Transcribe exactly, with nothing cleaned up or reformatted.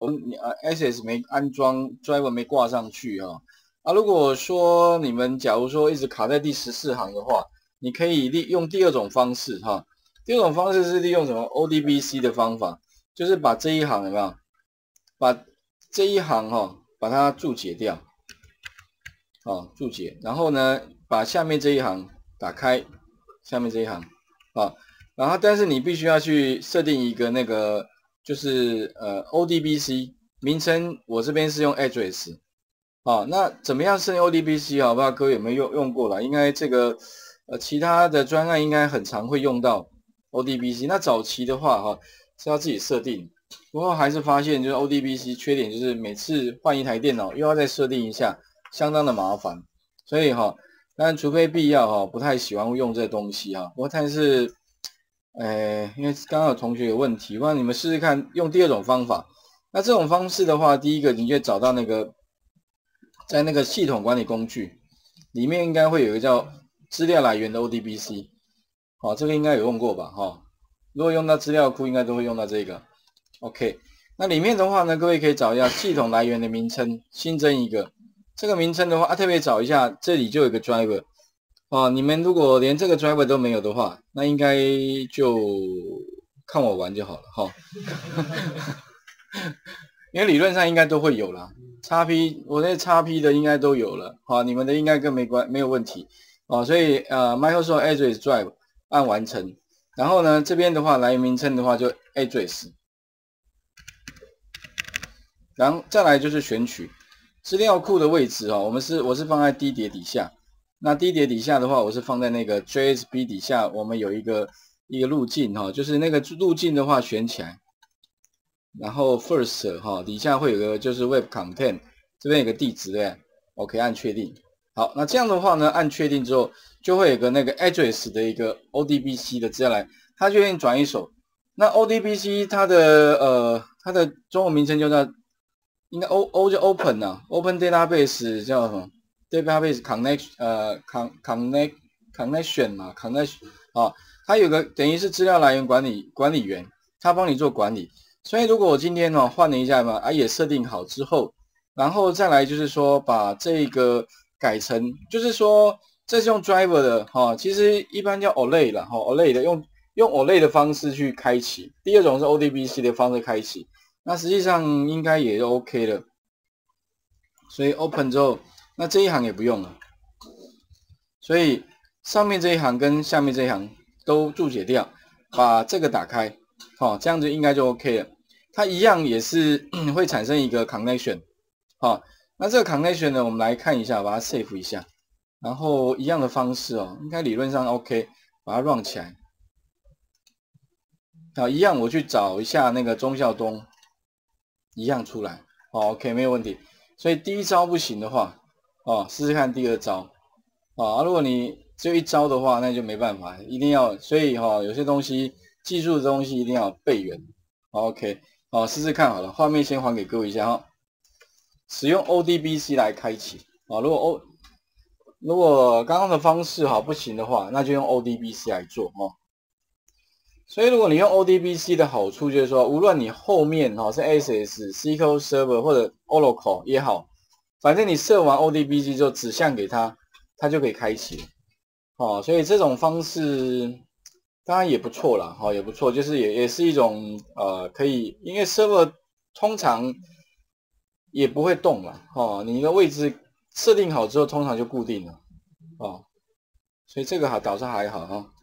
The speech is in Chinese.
你啊 S S 没安装 driver 没挂上去哈、哦、啊，如果说你们假如说一直卡在第十四行的话，你可以利用第二种方式哈、哦，第二种方式是利用什么 O D B C 的方法，就是把这一行有没有，把这一行哈、哦、把它注解掉，哦注解，然后呢把下面这一行打开，下面这一行啊、哦，然后但是你必须要去设定一个那个。就是呃 O D B C 名称，我这边是用 address 啊，那怎么样设定 O D B C 啊？不知道各位有没有用用过啦？应该这个呃其他的专案应该很常会用到 O D B C。那早期的话哈、啊、是要自己设定，不过还是发现就是 O D B C 缺点就是每次换一台电脑又要再设定一下，相当的麻烦。所以哈、啊，但除非必要哈、啊，不太喜欢用这东西哈、啊。不过但是。哎，因为刚刚有同学有问题，不然你们试试看用第二种方法。那这种方式的话，第一个你就找到那个在那个系统管理工具里面应该会有一个叫资料来源的 O D B C， 好、哦，这个应该有用过吧？哈、哦，如果用到资料库，应该都会用到这个。OK， 那里面的话呢，各位可以找一下系统来源的名称，新增一个。这个名称的话，啊，特别找一下，这里就有一个 driver。哦，你们如果连这个 driver 都没有的话，那应该就看我玩就好了哈、哦。因为理论上应该都会有啦 ，X P 我那 X P 的应该都有了，好、哦，你们的应该更没关没有问题哦。所以呃 ，Microsoft Address Drive 按完成，然后呢这边的话来源名称的话就 Address， 然后再来就是选取资料库的位置哦，我们是我是放在 D 碟底下。那 D 碟底下的话，我是放在那个 J S P 底下，我们有一个一个路径哈、哦，就是那个路径的话选起来，然后 First 哈、哦、底下会有个就是 Web Content， 这边有个地址对 ，OK 按确定。好，那这样的话呢，按确定之后就会有个那个 Address 的一个 O D B C 的资料来，它就会转一手。那 O D B C 它的呃它的中文名称就叫应该 O O 就 Open 啊 ，Open Database 叫什么？ Database Connect 呃 Con Connect Connection 嘛 Connection 啊，它有个等于是资料来源管理管理员，他帮你做管理。所以如果我今天哦换了一下嘛，啊也设定好之后，然后再来就是说把这个改成，就是说这是用 driver 的哈、哦，其实一般叫 O L E 了哈 ，O L E 的用用 O L E 的方式去开启。第二种是 O D B C 的方式开启，那实际上应该也就 OK 了。所以 Open 之后。那这一行也不用了，所以上面这一行跟下面这一行都注解掉，把这个打开，好、哦，这样子应该就 OK 了。它一样也是会产生一个 connection， 好、哦，那这个 connection 呢，我们来看一下，把它 save 一下，然后一样的方式哦，应该理论上 OK， 把它 run 起来，好，一样我去找一下那个忠孝东，一样出来，好 OK 没有问题。所以第一招不行的话。哦，试试看第二招，啊，如果你只有一招的话，那就没办法，一定要，所以哈、哦，有些东西技术的东西一定要备援。OK， 好，试试看好了，画面先还给各位一下哈、哦。使用 O D B C 来开启啊，如果 O 如果刚刚的方式哈不行的话，那就用 O D B C 来做哦。所以如果你用 O D B C 的好处就是说，无论你后面哈是 S S、S Q L Server 或者 Oracle 也好。反正你设完 O D B C 之后指向给他，他就可以开启了。哦，所以这种方式当然也不错啦，哦，也不错，就是也也是一种呃可以，因为 server 通常也不会动啦，哦，你的位置设定好之后，通常就固定了，哦，所以这个好倒是还好哈。